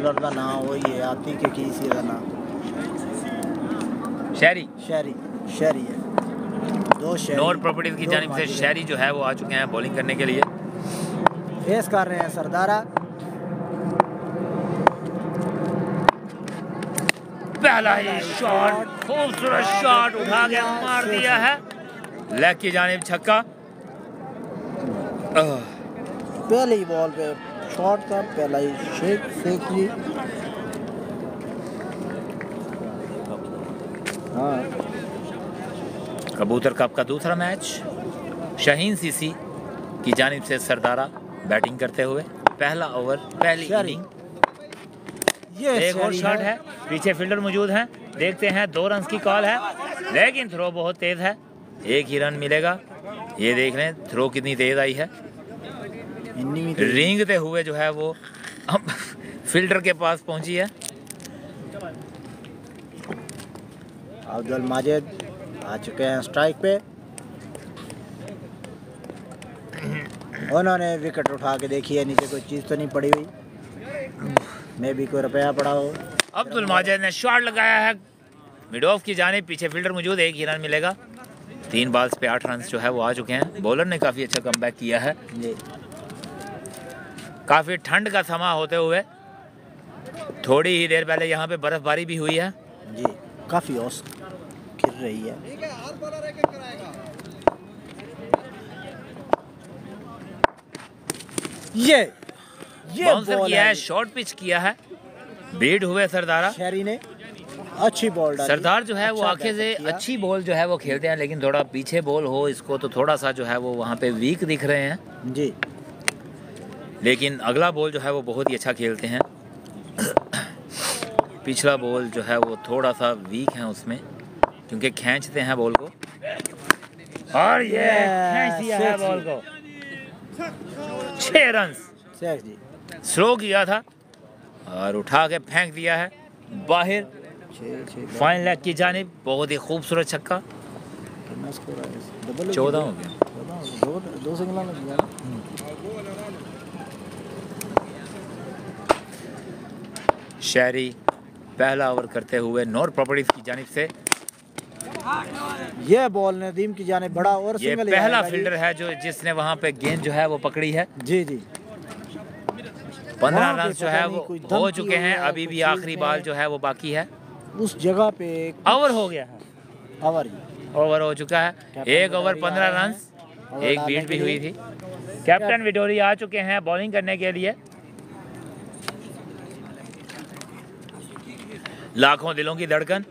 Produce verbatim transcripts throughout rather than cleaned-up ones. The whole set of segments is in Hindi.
बॉलर का नाम वही है, आती के की सी का नाम शहरी शहरी शहरी है। दो शहरी नूर प्रॉपर्टीज की जानिब से शहरी जो है वो आ चुके हैं बॉलिंग करने के लिए। फेस कर रहे हैं सरदारा। पहला ही शॉट, खूबसूरत शॉट उठा के मार दिया है, लेग की जानिब छक्का। पहले ही बॉल पे शॉट था, पहला ही शेख शेख जी। हाँ, कबूतर कप का दूसरा मैच, शाहीन सीसी की जानिब से सरदारा बैटिंग करते हुए। पहला ओवर, पहली इनिंग। ये एक और शॉट है, पीछे फील्डर मौजूद हैं, देखते हैं। दो रन की कॉल है, लेकिन थ्रो बहुत तेज है, एक ही रन मिलेगा। ये देख लें थ्रो कितनी तेज आई है, रेंगते हुए जो है वो फील्डर के पास पहुंची है। अब्दुल माजिद आ चुके हैं स्ट्राइक पे। उन्होंने विकेट उठा के देखी है, नीचे कोई चीज़ तो नहीं पड़ी हुई, मैं भी कोई रुपया पड़ा हो। अब्दुल माजिद ने शॉट लगाया है मिड ऑफ की जानिब, पीछे फील्डर मौजूद, एक ही रन मिलेगा। तीन बॉल्स पे आठ रन जो है वो आ चुके हैं। बॉलर ने काफ़ी अच्छा कमबैक किया है। काफ़ी ठंड का समा होते हुए थोड़ी ही देर पहले यहाँ पे बर्फबारी भी हुई है जी, काफ़ी औस गिर रही है। ये ये बाउंसर किया है, शॉर्ट पिच किया है, बीट हुए सरदारा। शहरी ने अच्छी बॉल डाली। सरदार जो है वो आंखें से अच्छी बॉल जो है वो खेलते हैं, लेकिन थोड़ा पीछे बॉल हो इसको तो थोड़ा सा जो है वो वहाँ पे वीक दिख रहे हैं जी, लेकिन अगला बॉल जो है वो बहुत ही अच्छा खेलते हैं। पिछला बॉल जो है वो थोड़ा सा वीक है उसमें, क्योंकि खींचते हैं बॉल को, और ये खींच दिया है बॉल को। छह रन स्लो किया था और उठा के फेंक दिया है बाहर, फाइन लेग की जानिब। बहुत ही खूबसूरत छक्का। चौदह हो गया, दो, दो सिंगल लग गया ना। शहरी पहला ओवर करते हुए नूर प्रॉपर्टीज की जानिब से। ये बॉल नदीम की जानिब बड़ा और ये सिंगल पहला फील्डर है जो जिसने वहां पे गेंद जो है वो पकड़ी है। जी जी, पंद्रह रन जो है वो हो चुके हैं, अभी भी आखिरी बॉल जो है वो बाकी है। उस जगह पे ओवर हो गया है, ओवर ओवर हो चुका है। एक ओवर पंद्रह रन, एक बीट भी हुई थी। कैप्टन विटोरी आ चुके हैं बॉलिंग करने के लिए। लाखों दिलों की धड़कन।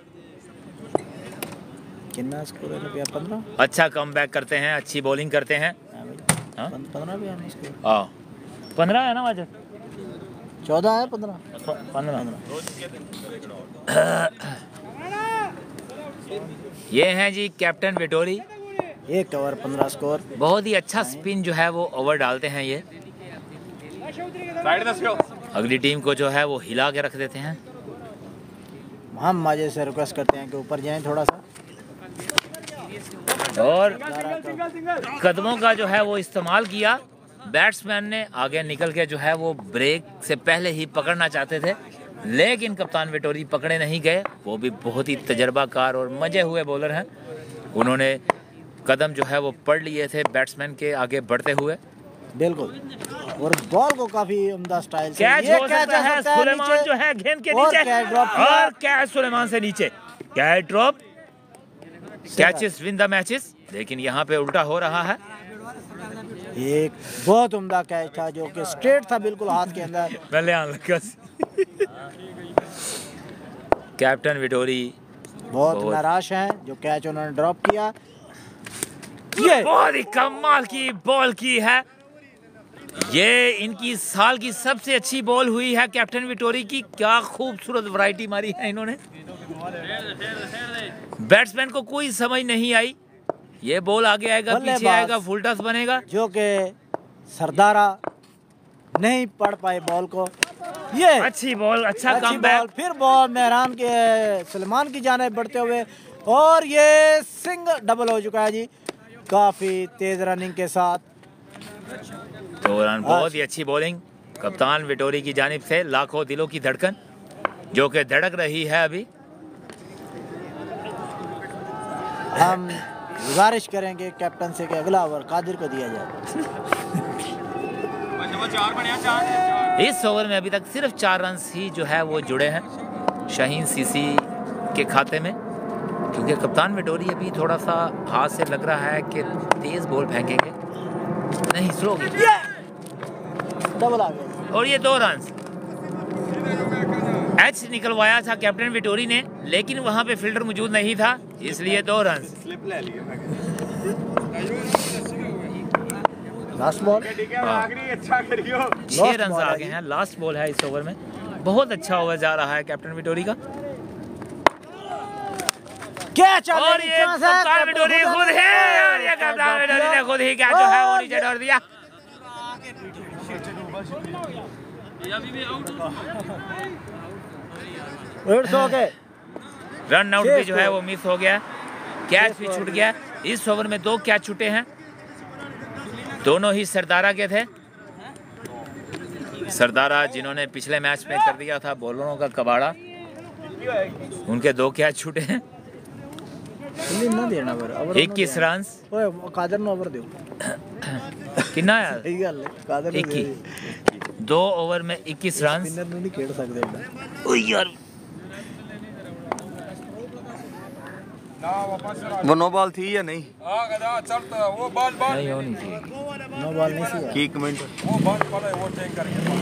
कितना स्कोर है भैया? पंद्रह। अच्छा कमबैक करते हैं, अच्छी बॉलिंग करते हैं। पंद्रह भी है स्कोर। हाँ पंद्रह है ना वाजद? चौदह है, पंद्रह पंद्रह। ये हैं जी कैप्टन विटोरी। एक ओवर पंद्रह स्कोर। बहुत ही अच्छा स्पिन जो है वो ओवर डालते हैं ये, अगली टीम को जो है वो हिला के रख देते हैं। हम माजे से रिक्वेस्ट करते हैं कि ऊपर जाएं थोड़ा सा, और कदमों का जो है वो इस्तेमाल किया। बैट्समैन ने आगे निकल के जो है वो ब्रेक से पहले ही पकड़ना चाहते थे, लेकिन कप्तान विटोरी पकड़े नहीं गए। वो भी बहुत ही तजर्बाकार और मजे हुए बॉलर हैं, उन्होंने कदम जो है वो पढ़ लिए थे बैट्समैन के आगे बढ़ते हुए। बिल्कुल, और बॉल को काफी उम्दा स्टाइल से कैच हो सकता है। सुलेमान जो है गेंद के नीचे, और कैच सुलेमान से नीचे, catch drop, catches win the matches. लेकिन यहाँ पे उल्टा हो रहा है। एक बहुत उम्दा कैच था जो कि स्ट्रेट था बिल्कुल हाथ के अंदर। पहले आने लगा। कैप्टन विटोरी बहुत, बहुत नाराज हैं जो कैच उन्होंने ड्रॉप किया। ये बहुत ही कमाल की बॉल की है, ये इनकी साल की सबसे अच्छी बॉल हुई है कैप्टन विटोरी की। क्या खूबसूरत वैरायटी मारी है इन्होंने, बैट्समैन को कोई समझ नहीं आई। ये बॉल आगे आएगा पीछे आएगा, फुल टॉस बनेगा, जो कि सरदारा नहीं पढ़ पाए बॉल को। ये अच्छी बॉल, अच्छा कमबैक। फिर बॉल मेहरान के सलमान की जानिब बढ़ते हुए, और ये सिंगल डबल हो चुका है जी, काफी तेज रनिंग के साथ। दो रन, बहुत ही अच्छी बॉलिंग, कप्तान विटोरी की जानिब से लाखों दिलों की धड़कन जो कि धड़क रही है अभी। हम गुजारिश करेंगे कैप्टन से कि अगला ओवर कादिर को दिया जाए। इस ओवर में अभी तक सिर्फ चार रन ही जो है वो जुड़े हैं शाहीन सीसी के खाते में, क्योंकि कप्तान विटोरी अभी थोड़ा सा हाथ से लग रहा है कि तेज बॉल फेंकेंगे, नहीं स्लो डबल आ गया और ये दो रन एच निकलवाया था कैप्टन विटोरी ने, लेकिन वहां पे फील्डर मौजूद नहीं था, इसलिए दो रन। लास्ट बॉल छह रन आ गए हैं, लास्ट बॉल है इस ओवर में। बहुत अच्छा ओवर जा रहा है कैप्टन विटोरी का। कैच और ये कप्तान विटोरी खुद है, और ये कप्तान विटोरी ने खुद ही क्या जो है वो नीचे डाल दिया। रन आउट भी जो है वो मिस हो गया, कैच भी छूट गया। इस ओवर में दो कैच छूटे हैं, दोनों ही सरदारा के थे। सरदारा जिन्होंने पिछले मैच में कर दिया था बॉलरों का कबाड़ा, उनके दो कैच छूटे हैं। इक्कीस रन कादर नो ओवर दो कितना यार इक्कीस दो ओवर में इक्कीस रन नहीं खेल सकते यार। वो नो बॉल थी या नहीं? वो बॉल बॉल नहीं होनी चाहिए, नो बॉल नहीं थी। की कमेंट वो बॉल पड़ा है, वो चेक करके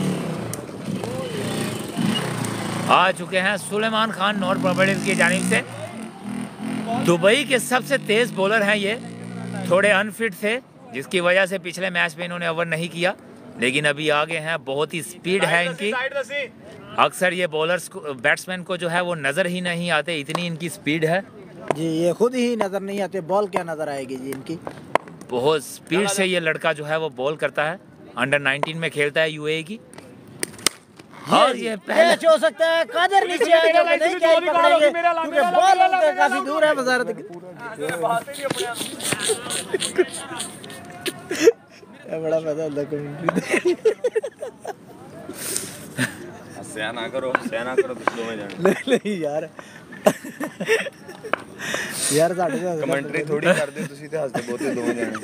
आ चुके हैं सुलेमान खान नॉर्थ प्रॉपर्टीज की जानिब से। दुबई के सबसे तेज बॉलर हैं ये, थोड़े अनफिट थे जिसकी वजह से पिछले मैच में इन्होंने ओवर नहीं किया, लेकिन अभी आगे हैं, बहुत ही स्पीड है इनकी। अक्सर ये बॉलर्स को बैट्समैन को जो है वो नजर ही नहीं आते, इतनी इनकी स्पीड है जी, ये खुद ही नजर नहीं आते, बॉल क्या नजर आएगी जी इनकी। बहुत स्पीड से ये लड़का जो है वो बॉल करता है, अंडर नाइनटीन में खेलता है यूएई की। और ये पहले कैच हो सकता है, कादर नीचे आएगा, नहीं कैच पकड़ेंगे क्योंकि बॉल उनके काफी दूर है वजारत की। ये बड़ा मजा आता कमेंट्री। सहना करो सहना करो पिछले में जाने नहीं नहीं यार यार साडे से कमेंट्री थोड़ी कर दे, ਤੁਸੀਂ ਤੇ ਹੱਸਦੇ ਬਹੁਤੇ ਦੋਵੇਂ ਜਾਣੇ।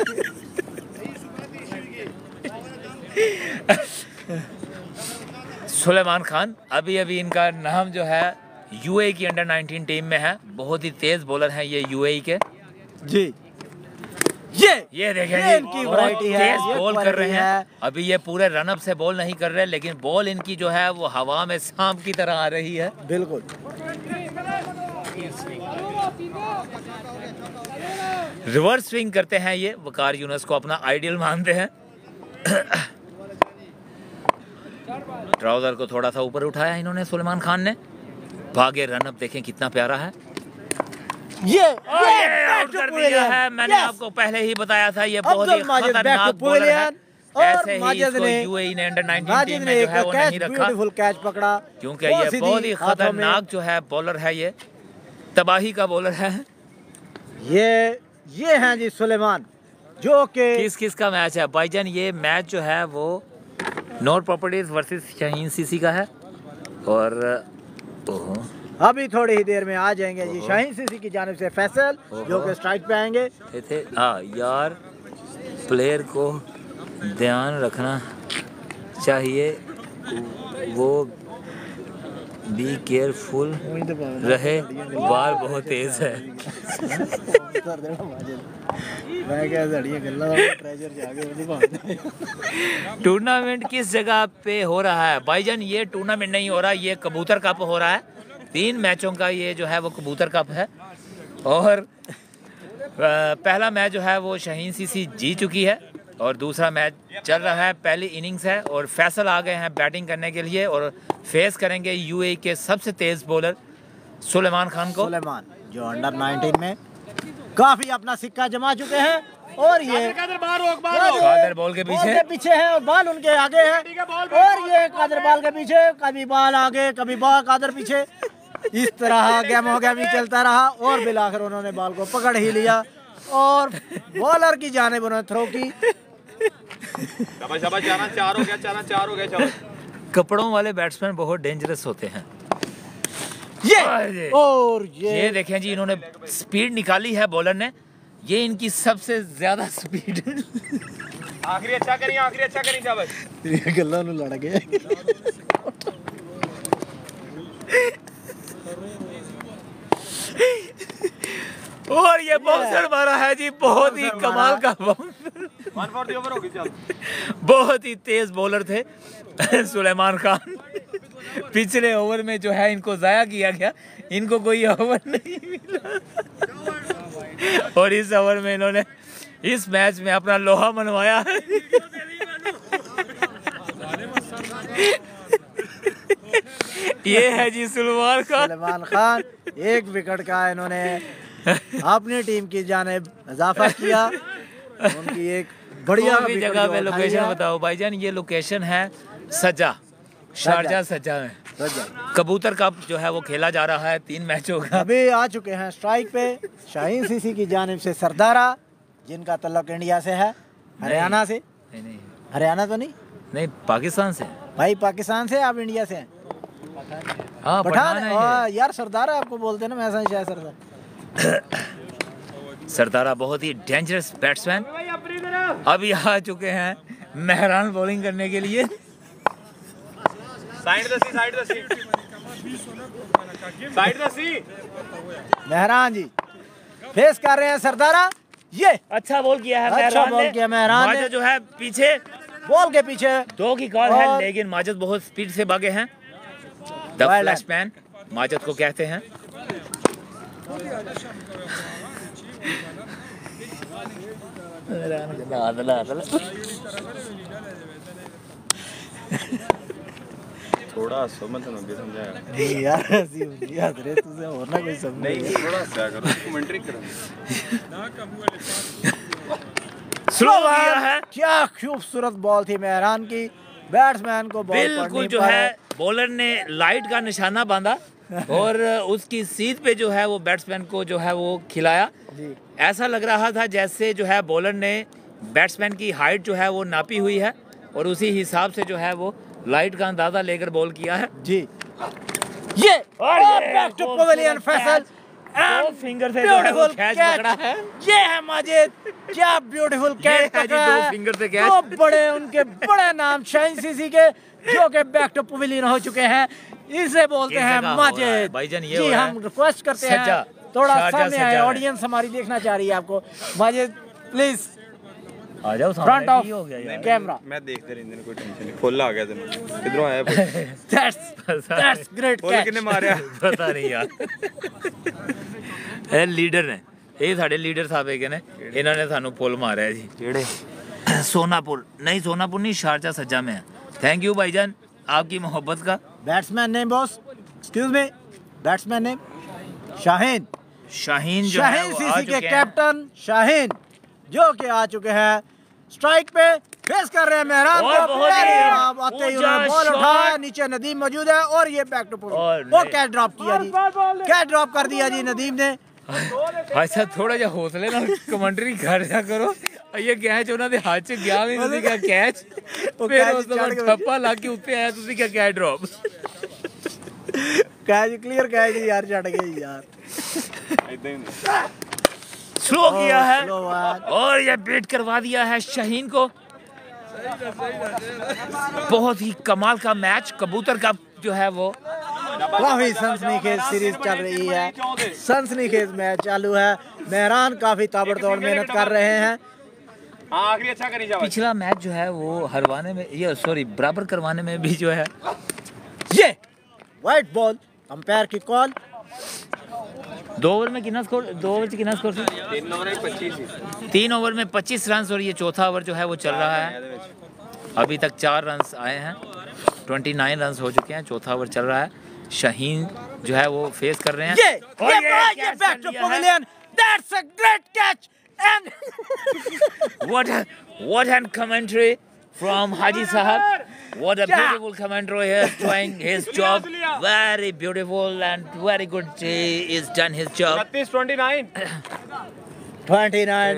सुलेमान खान अभी अभी इनका नाम जो है यूएई की अंडर नाइनटीन टीम में है, बहुत ही तेज बॉलर हैं ये यूएई के जी। ये ये देखें ये जी, इनकी बहुत वैरायटी है, तेज ये बॉल कर क्वालिटी रहे हैं। है। अभी ये पूरे रनअप से बॉल नहीं कर रहे, लेकिन बॉल इनकी जो है वो हवा में सांप की तरह आ रही है। बिल्कुल रिवर्स स्विंग करते हैं ये, वकार यूनुस को अपना आइडियल मानते हैं। ट्राउजर को थोड़ा सा ऊपर उठाया इन्होंने सुलेमान खान ने, भागे रनअप देखें कितना प्यारा है। ये ये आउट कर दिया है, मैंने आपको पहले ही बताया था ये बहुत ही खतरनाक बॉलर है। ऐसे ही इसको यूएई ने अंडर नाइनटीन टीम में जो है वो नहीं रखा, ब्यूटीफुल कैच पकड़ा, क्योंकि ये बहुत ही खतरनाक जो है बॉलर है, ये तबाही का बॉलर है। ये ये हैं जी सुलेमान, जो कि किस किस का मैच है भाईजान? ये मैच जो है वो north properties versus Shaheen CC का है, और ओहो अभी थोड़ी ही देर में आ जाएंगे जी शाहीन सीसी की जानिब से फैसल, जो कि स्ट्राइक पे आएंगे। ये थे हाँ यार, प्लेयर को ध्यान रखना चाहिए, वो बी केयरफुल रहे, बाल बहुत तेज है। टूर्नामेंट किस जगह पे हो रहा है भाईजान? ये टूर्नामेंट नहीं हो रहा, ये कबूतर कप हो रहा है। तीन मैचों का ये जो है वो कबूतर कप है, और पहला मैच जो है वो शाहीन सीसी जी चुकी है, और दूसरा मैच चल रहा है, पहली इनिंग्स है, और फैसल आ गए हैं बैटिंग करने के लिए, और फेस करेंगे यूएई के सबसे तेज बॉलर सुलेमान खान को। सुलेमान जो अंडर नाइनटीन में काफी अपना सिक्का जमा चुके हैं, और ये कादर बॉल के पीछे के पीछे है और बाल उनके आगे है, और ये कादर बाल के पीछे, कभी बाल आगे कभी बाल कादर पीछे, इस तरह गेम हो गेम ही चलता रहा, और बिलाकर उन्होंने बाल को पकड़ ही लिया, और बॉलर की जानिब उन्होंने थ्रो की। शाबाश शाबाश, चार चार हो गया, चार चार हो गया, शाबाश। कपड़ों वाले बैट्समैन बहुत डेंजरस होते हैं। ये अरे, और ये ये देखें जी, इन्होंने स्पीड निकाली है बॉलर ने, ये इनकी सबसे ज्यादा स्पीड। आखिरी अच्छा करिए, आखिरी अच्छा करिए, शाबाश। ये गल्ला नु लड़ गए। और ये बाउंसर मारा है जी, बहुत ही कमाल का bouncer. One four the over हो गई, चल। बहुत ही तेज बॉलर थे सुलेमान खान। पिछले ओवर में जो है इनको जाया किया गया, इनको कोई ओवर नहीं मिला और इस ओवर में इन्होंने इस मैच में अपना लोहा मनवाया है। ये है जी सुलेमान खान। सलमान खान एक विकेट का इन्होंने अपनी टीम की जानिब इजाफा किया। उनकी एक बढ़िया कौन सी जगह पे लोकेशन बताओ भाईजान? ये लोकेशन है सजा, शारजा सजा में। कबूतर कप जो है वो खेला जा रहा है, तीन मैचों का। अभी आ चुके हैं स्ट्राइक पे शाहीन सीसी की जानिब से सरदारा, जिनका तल्लुक इंडिया से है, हरियाणा से। नहीं नहीं हरियाणा तो नहीं नहीं, पाकिस्तान से। भाई, पाकिस्तान से, आप इंडिया से हैं। हाँ, पठान पठान है आ, ये। यार सरदारा आपको बोलते हैं ना, मैं ऐसा शायद सरदार। सरदारा बहुत ही डेंजरस बैट्समैन। अभी आ चुके हैं मेहरान बॉलिंग करने के लिए। साइड दसी, साइड दसी, साइड दसी। मेहरान जी फेस कर रहे हैं सरदारा। ये अच्छा बॉल किया है अच्छा मेहरान बॉल ने। किया मेहरान ने। माजिद जो है पीछे, बॉल के पीछे दो की कॉल है, और- लेकिन माजिद बहुत स्पीड से भागे हैं। द Wild फ्लैशमैन माजिद को कहते हैं। थोड़ा हंसो, मैं तो नहीं समझाया। नहीं यार, ऐसी होती है हजरे, तुझे और ना कोई समझ नहीं, थोड़ा हंसा करो, कमेंट्री करो। स्लो किया है। क्या खूबसूरत बॉल थी मेहरान की। बैट्समैन को बॉल पड़ बिल्कुल नहीं जो पाया। है बॉलर ने लाइट का निशाना बांधा और उसकी सीध पे जो है वो बैट्समैन को जो है वो खिलाया। जी। ऐसा लग रहा था जैसे जो है बॉलर ने बैट्समैन की हाइट जो है वो नापी हुई है और उसी हिसाब से जो है वो लाइट का अंदाजा लेकर बॉल किया है। जी। ये और ये बैक टू खूबसूरत पवेलियन फैसल। दो फिंगर से जो है वो ब्यूटीफुल कैच कैच पकड़ा है। ये है माजिद, क्या ब्यूटीफुल ये कैच है जी, पकड़ा दो है। फिंगर से कैच। दो बड़े उनके बड़े नाम शाहीन सीसी के, जो कि बैक टू पवेलियन हो चुके हैं। इसे बोलते किस हैं जगह हो रहा है? माजिद। भाईजान ये जी, हो रहा है। हम रिक्वेस्ट करते सज्जा, हैं थोड़ा शारजा सामने आए, सज्जा है। ऑडियंस हमारी देखना चाह रही है आपको। माजिद प्लीज आ जाओ फ्रंट ऑफ हो गया यार। कैमरा। मैं देखते रहने कोई टेंशन नहीं, फुल आ गया तेन किधरों आया full? That's that's great full catch. किने मारया? पता नहीं यार। ਇਹ ਲੀਡਰ ਨੇ, ਇਹ ਸਾਡੇ ਲੀਡਰ ਸਾਹਿਬ ਹੈਗੇ ਨੇ, ਇਹਨਾਂ ਨੇ ਸਾਨੂੰ ਪੁੱਲ ਮਾਰਿਆ ਜੀ। ਜਿਹੜੇ सोनापुर नहीं, सोनापुर नहीं, शारजा सज्जा में है। थैंक यू भाईजान आपकी मोहब्बत का। Batsman name boss, excuse me, batsman name Shaheen. Shaheen जो है शाहीन वो आ सीसी के चुके हैं। कैप्टन शाहीन, जो कि आ चुके हैं स्ट्राइक पे, फेस कर रहे हैं मेहरान और को। बहुत ही पहले आप आते ही ऊंचा उन्होंने बॉल शॉट। उठाया, नीचे नदीम मौजूद है और ये बैक टू और पोजीशन। वो नहीं। कैच ड्रॉप किया जी, कैच ड्रॉप कर दिया जी नदीम ने। अच्छा थोड़ा ਜਿਹਾ ਹੌਸਲੇ ਨਾਲ ਕਮੈਂਟਰੀ ਕਰ ਜਾ ਕਰੋ। ਇਹ ਕੈਚ ਉਹਨਾਂ ਦੇ ਹੱਥ 'ਚ ਗਿਆ ਵੀ, ਤੁਸੀਂ ਕਿਹਾ ਕੈਚ, ਫਿਰ ਉਸ ਤੋਂ ਬਾਅਦ ਠੱਪਾ ਲਾ ਕੇ ਉੱਤੇ ਆਇਆ, ਤੁਸੀਂ ਕਿਹਾ catch drop. Catch clear catch यार, चढ़ गई यार। इधर ही स्लो किया है स्लो बात। और ये बीट करवा दिया है शाहीन को। बहुत ही कमाल का मैच, कबूतर का जो है वो काफी सनसनीखेज सीरीज चल रही है, सनसनीखेज मैच चालू है। मेहरान काफी ताबड़तोड़ मेहनत कर रहे हैं। हां आखिरी अच्छा करी जाओ। पिछला मैच जो है वो हरवाने में, ये सॉरी बराबर करवाने में भी जो है ये वाइट बॉल अंपायर की कॉल। दो ओवर में कितना स्कोर, दो ओवर कितना स्कोर था? तीन ओवर में पच्चीस, तीन ओवर में पच्चीस रन और ये चौथा ओवर जो है वो चल रहा है। अभी तक चार रन आए हैं, उनतीस रन हो चुके हैं, चौथा ओवर चल रहा है। शाहीन जो है वो फेस कर रहे हैं। ये और ये ये बॉल, ये catch बैक कर टू लिया है। Pavilion, that's a great catch and What a, what an commentary from Haji Sahab. What a Yeah. beautiful commentary he is doing his job. Very beautiful and very good. He is done his job. उनतीस, उनतीस। उनतीस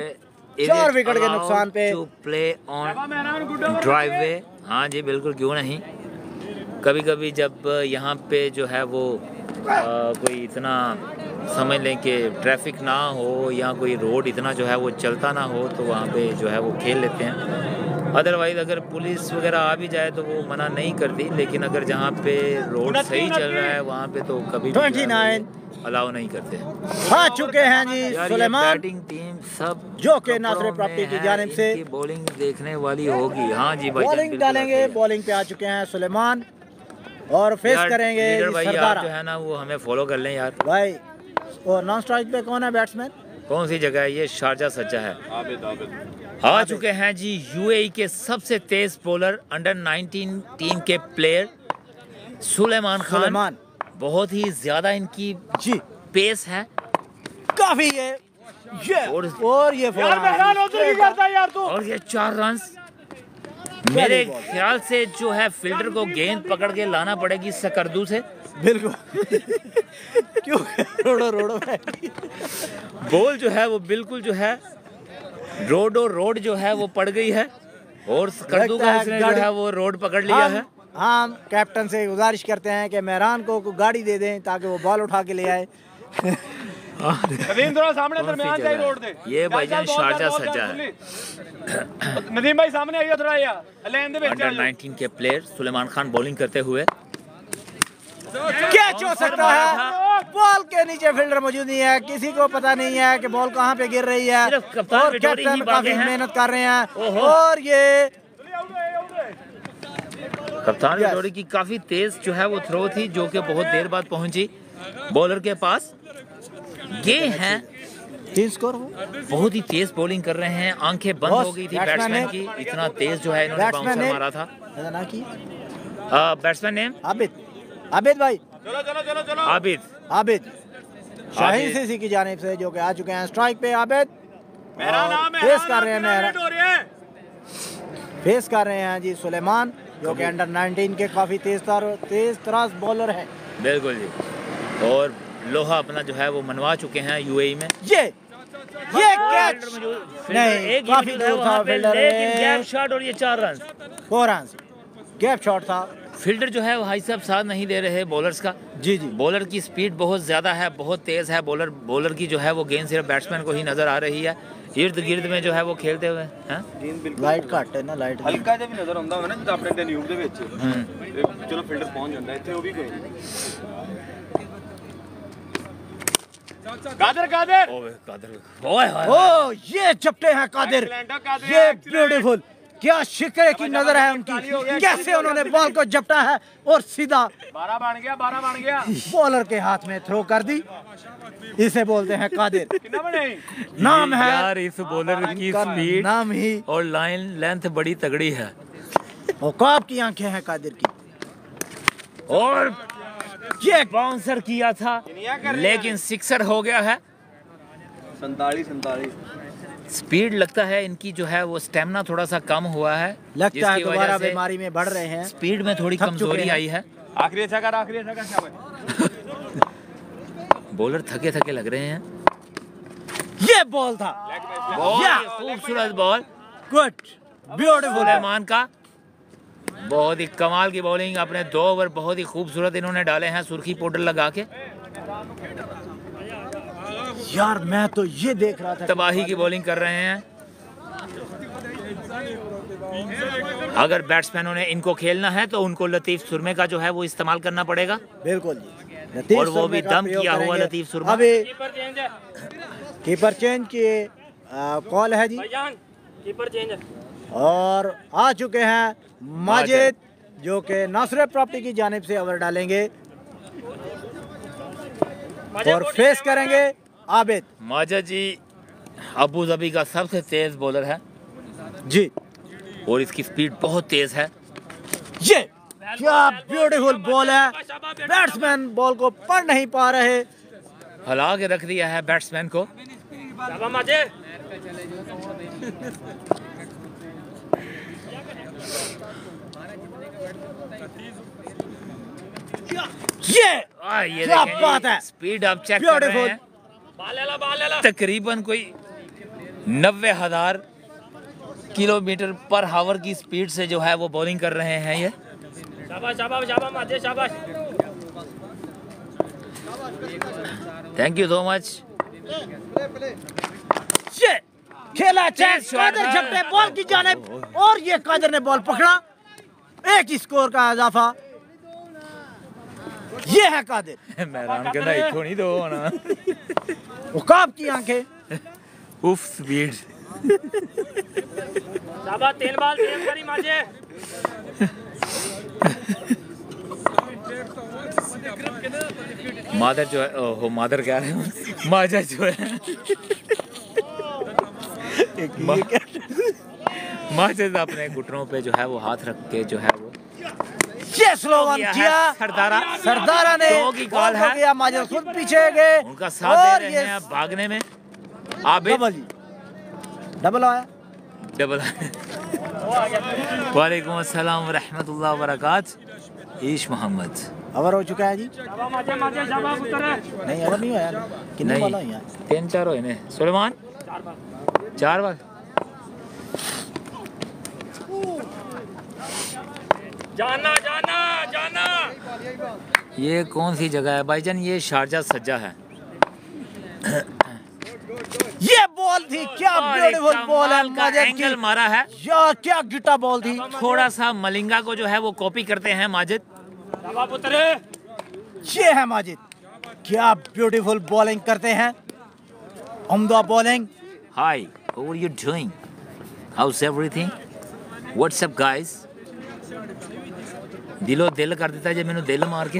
चार विकेट के नुकसान पे to play on drive way. हाँ जी बिल्कुल, क्यों नहीं। कभी कभी जब यहाँ पे जो है वो आ, कोई इतना समझ लें कि ट्रैफिक ना हो या कोई रोड इतना जो है वो चलता ना हो तो वहाँ पे जो है वो खेल लेते हैं। अदरवाइज़ अगर पुलिस वगैरह आ भी जाए तो वो मना नहीं करती, लेकिन अगर जहाँ पे रोड सही चल रहा है वहाँ पे तो कभी उनतीस अलाउ नहीं करते। आ चुके हैं जी सुलेमान, बैटिंग टीम सब जो कि नासर प्रॉपर्टी की जानिब से बॉलिंग देखने वाली होगी। हाँ जी भाई, बॉलिंग डालेंगे। बॉलिंग पे आ चुके हैं सुलेमान और फेस करेंगे भाई सरदारा। जो है ना वो हमें फॉलो कर लें यार भाई। और नॉन स्ट्राइक पे कौन है बैट्समैन? कौन सी जगह है ये? शारजा सज्जा है। आबिद आबिद आ चुके हैं जी यूएई के सबसे तेज बॉलर, अंडर नाइनटीन टीम के प्लेयर सुलेमान खान। सुलेमान बहुत ही ज्यादा इनकी जी पेस है, काफी है ये। और, और ये यार मेहरान होते ही करता है यार तू। और ये चार रन। मेरे ख्याल से जो है फील्डर को गेंद पकड़ के लाना पड़ेगी सकरदू से। बिल्कुल। क्यों रोडो रोडो बॉल जो है वो बिल्कुल जो है रोडो रोड जो है वो पड़ गई है और सकरदू का इसने जो है वो रोड पकड़ लिया है। हम कैप्टन से गुजारिश करते हैं कि मेहरान को गाड़ी दे दें ताकि वो बॉल उठा के ले आए। नदीम थोड़ा सामने दरमियान जाए रोड दे। ये भाईजान शारजा सज्जा है। नदीम भाई सामने आइए थोड़ा यार। लेन दे विच अंडर नाइनटीन के प्लेयर सुलेमान खान बॉलिंग करते हुए। कैच हो सकता है, बॉल के नीचे फील्डर मौजूद नहीं है, किसी को पता नहीं है कि बॉल कहां पे गिर रही है। सिर्फ कप्तान और विटोरी ही कैप्टन बाकी काफी हैं। मेहनत कर रहे हैं और ये कप्तान विटोरी की काफी तेज जो है वो थ्रो थी जो कि बहुत देर बाद पहुंची बॉलर के पास। ये हैं तीन स्कोर हो। बहुत ही तेज बॉलिंग कर रहे हैं, आंखें बंद हो गई थी बैट्समैन की, इतना तेज जो है इन्होंने बाउंसर मारा था। ना की बैट्समैन नेम आबिद। आबिद भाई चलो चलो चलो चलो आबिद आबिद शाहीन सीसी की जानिब से जो कि आ चुके हैं स्ट्राइक पे। आबिद मेरा नाम है, फेस कर रहे हैं मेहरा हो रही है। फेस कर रहे हैं जी सुलेमान जो कि अंडर नाइनटीन के काफी तेज तर तेज तराज बॉलर है। बिल्कुल जी। और लोहा अपना जो है वो मनवा चुके हैं यूएई में। ये ये कैच नहीं, एक काफी दूर था फील्डर, लेकिन गैप शॉट और ये चार रन। फोर रन गैप शॉट था। फील्डर जो है वो भाई साहब साथ नहीं दे रहे बॉलर्स का। जी जी बॉलर की स्पीड बहुत ज्यादा है, बहुत तेज है। बॉलर बॉलर की जो है वो गेंद सिर्फ बैट्समैन को ही नजर आ रही है, इर्द गिर्द में जो है वो खेलते हुए हैं। लाइट घट है ना, लाइट ਹਲਕਾ ਜਿਹਾ ਵੀ ਨਜ਼ਰ ਆਉਂਦਾ ਹੋਵੇ ਨਾ ਜਿੱਦਾਂ ਆਪਣੇ ਟੈਨਿਊਬ ਦੇ ਵਿੱਚ ਤੇ ਚਲੋ ਫੀਲਡਰ ਪਹੁੰਚ ਜਾਂਦਾ ਇੱਥੇ ਉਹ ਵੀ ਕੋਈ कादर कादर ओए कादर, ओए होए ओ ये चपटे हैं कादिर, ये ब्यूटीफुल। क्या शिकरे की नजर है उनकी, कैसे उन्होंने बॉल को झपटा है और सीधा बारह बन गया बारह बन गया बॉलर के हाथ में थ्रो कर दी। इसे बोलते हैं कादिर। कितना बने नाम है यार इस बॉलर की का स्पीड नाम ही और लाइन लेंथ बड़ी तगड़ी है। औकाब की आंखें हैं कादिर की। और ये बाउंसर किया था लेकिन सिक्सर हो गया है। संताली संताली स्पीड लगता है इनकी जो है वो स्टेमिना थोड़ा सा कम हुआ है, लगता है जिसकी दोबारा वजह से बीमारी में बढ़ रहे हैं, स्पीड में थोड़ी थक चुके कमजोरी हैं। आई है। आखिरी अच्छा कर आखिरी अच्छा कर शाबाश। बॉलर थके थके लग रहे हैं। ये बॉल था, बहुत या। ही खूबसूरत बॉल गुड ब्यूटीफुल। सुलेमान का बहुत ही कमाल की बॉलिंग। अपने दो ओवर बहुत ही खूबसूरत इन्होंने डाले हैं सुर्खी पाउडर लगा के। यार मैं तो ये देख रहा था तबाही की बॉलिंग कर रहे हैं। अगर बैट्समैनों ने इनको खेलना है तो उनको लतीफ सुरमे का जो है वो इस्तेमाल करना पड़ेगा। बिल्कुल जी, लतीफ और वो सुरमे भी का दम प्रयोग किया हुआ करेंगे। लतीफ सुरमा। अभी कीपर चेंज की कॉल है जी कीपर चेंज और आ चुके हैं माजिद जो कि नासर प्रॉपर्टी की जानिब से ओवर डालेंगे और फेस करेंगे आबिद। माजिद जी अबू धाबी का सबसे तेज बॉलर है जी और इसकी स्पीड बहुत तेज है। ये क्या ब्यूटीफुल बॉल है, बैट्समैन बॉल को पढ़ नहीं पा रहे, हला के रख दिया है बैट्समैन को। ये आ, ये क्या बात है, स्पीड आप चेक कर रहे Beautiful। हैं। तकरीबन कोई नब्बे हजार किलोमीटर पर हावर की स्पीड से जो है वो बॉलिंग कर रहे हैं ये। शाबाश शाबाश शाबाश माजे शाबाश। Thank you so much. ये खेला चेस, तेज शॉट कादर है। झपटे बॉल की जानिब और ये कादर ने बॉल पकड़ा, एक स्कोर का इजाफा। ये है कादिर। मैदान के अंदर इथों नहीं दो ना। उकाब की आंखें। उफ स्पीड। शाबाश तेल बाल तेल करी माजे। मादर जो है, ओहो मादर कह रहे हो, माजा जो है माजिद अपने घुटनों पे जो है वो हाथ रख के जो है वो ये स्लोवन किया सरदारा। सरदारा ने दो की कॉल है। किया, माजिद खुद पीछे गए, उनका साथ और दे रहे ये हैं अब भागने में। आबिद डबल जी डबल आया। डबल। वालेकुम अस्सलाम व रहमतुल्लाहि व बरकात। ईश मोहम्मद ओवर हो चुका है जी। शाबाश माजे माजे शाबाश पुत्र। नहीं ओवर नहीं हुआ, कितने बॉल हुई हैं? तीन चार हुए ने सुलेमान, चार बार। जाना जाना जाना। ये कौन सी जगह है भाईजान? ये शारजा सज्जा है। ये बॉल थी, क्या ब्यूटीफुल बॉल है, कमाल का माजिद एंगल की। मारा है। यार क्या गिटा बॉल थी। थोड़ा सा मलिंगा को जो है वो कॉपी करते हैं माजिद। शाबाश पुत्र। ये है माजिद, क्या ब्यूटीफुल बॉलिंग करते हैं, उम्दा bowling. Hi, how are you doing? How's everything? What's up guys? दिलो दिल कर देता जे मैंने दिल मार के।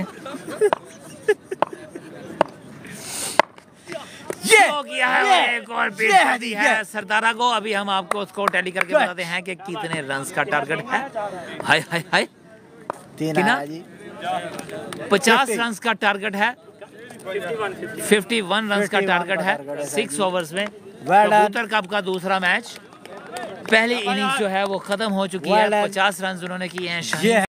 ये हो गया है ये एक और ये बेट है कर जी, दी ये। है सरदारा को। अभी हम आपको स्कोर टैली करके Good. बताते हैं कि कितने रन्स का टारगेट है। हाय हाय हाय, तीन कितना? आया जी। पचास fifty. रन्स का टारगेट है। इक्यावन रन्स का इक्यावन टारगेट का है target है, सिक्स ओवर्स में। Well done. कबूतर कप का दूसरा मैच, पहली इनिंग्स जो है वो खत्म हो चुकी है। Well done. पचास रन उन्होंने किए हैं। ये